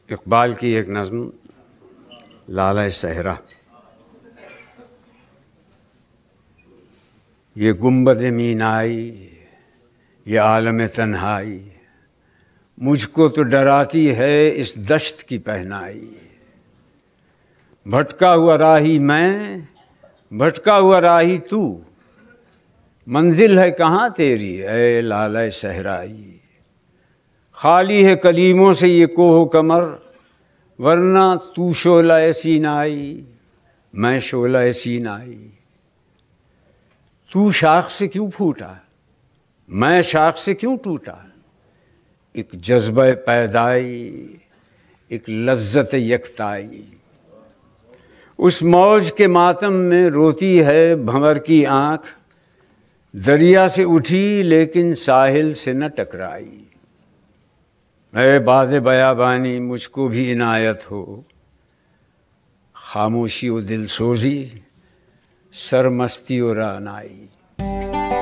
इकबाल की एक नज़्म लाला सहरा। ये गुंबद मीनाई, ये आलम तन्हाई, मुझको तो डराती है इस दश्त की पहनाई। भटका हुआ राही मैं, भटका हुआ राही तू, मंजिल है कहाँ तेरी ऐ लाला सहराई। खाली है कलीमों से ये कोह कमर, वरना तू शोला सीनाई, मैं शोला सीनाई। तू शाख से क्यों फूटा, मैं शाख से क्यों टूटा। एक जज्बा पैदाई, एक लज्जत यकताई। उस मौज के मातम में रोती है भंवर की आँख, दरिया से उठी लेकिन साहिल से न टकराई। ऐ बादे बयाबानी मुझको भी इनायत हो, खामोशी व दिलसोजी, सरमस्ती और रानाई।